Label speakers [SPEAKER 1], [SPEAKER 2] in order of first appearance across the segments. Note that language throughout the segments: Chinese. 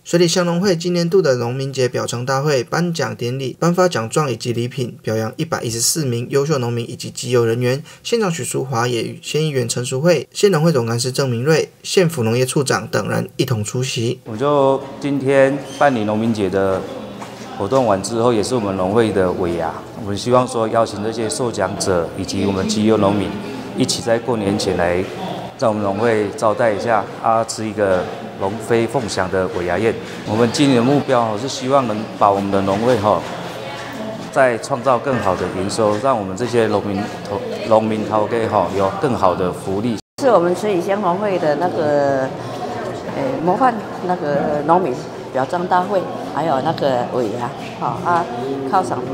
[SPEAKER 1] 水里乡农会今年度的农民节表彰大会颁奖典礼颁发奖状以及礼品，表扬114名优秀农民以及集邮人员。县长许淑华也与县议员陈淑慧、县农会总干事郑明瑞、县府农业处长等人一同出席。
[SPEAKER 2] 我就今天办理农民节的活动完之后，也是我们农会的尾牙。我们希望说邀请这些受奖者以及我们集邮农民一起在过年前来，让我们农会招待一下吃一个龙飞凤翔的尾牙宴。我们今年的目标是希望能把我们的农会再创造更好的营收，让我们这些农民头家有更好的福利。
[SPEAKER 3] 是我们水里乡农会的那个模范那个农民表彰大会，还有那个尾牙，犒赏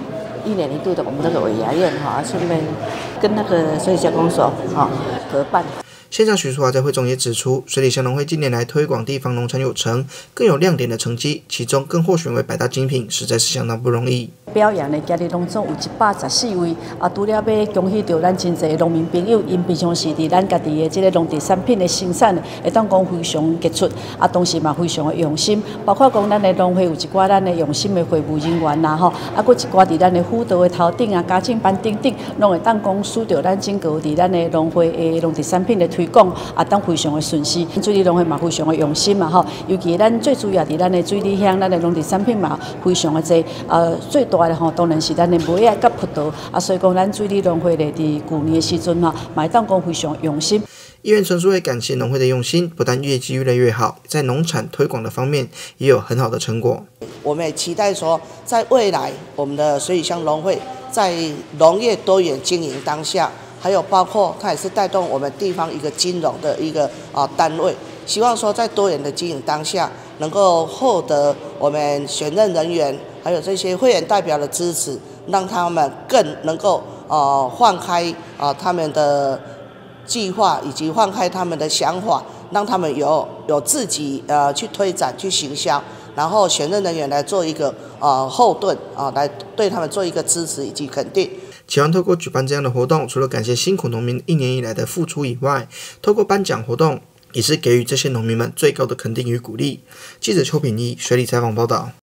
[SPEAKER 3] 1年1度的我们这个尾牙宴，顺便跟那个水里乡公所合办。
[SPEAKER 1] 县长许淑华在会中也指出，水里乡农会近年来推广地方农产有成，更有亮点的成绩，其中更获选为100大精品，实在是相当不容易。
[SPEAKER 3] 表扬的家里农总有114位，除了要恭喜到咱真侪农民朋友，因平常时伫咱家己的这个农特产品的生产，会当讲非常杰出，同时嘛非常的用心，包括讲咱的农会有一寡咱的用心的会务人员啦佫一寡伫咱的辅导的头顶家政班等等，拢会当讲使到咱整个伫咱的农会的农特产品的推广，当非常的顺遂。水里农会嘛非常的用心嘛尤其咱最主要伫咱的水里乡，咱的农特产品嘛非常的多，最大的当然是咱的梅仔甲葡萄所以讲咱水里农会咧伫旧年的时阵嘛会当讲非常用心。
[SPEAKER 1] 议员陈淑慧感谢农会的用心，不但业绩越来越好，在农产推广的方面也有很好的成果。
[SPEAKER 4] 我们也期待说，在未来我们的水里乡农会在农业多元经营当下，还有包括它也是带动我们地方一个金融的一个单位，希望说在多元的经营当下，能够获得我们选任人员还有这些会员代表的支持，让他们更能够放开他们的计划，以及放开他们的想法，让他们有自己去推展去行销，然后选任人员来做一个后盾来对他们做一个支持以及肯定。
[SPEAKER 1] 期望透过举办这样的活动，除了感谢辛苦农民1年以来的付出以外，透过颁奖活动也是给予这些农民们最高的肯定与鼓励。记者邱品义水里采访报道。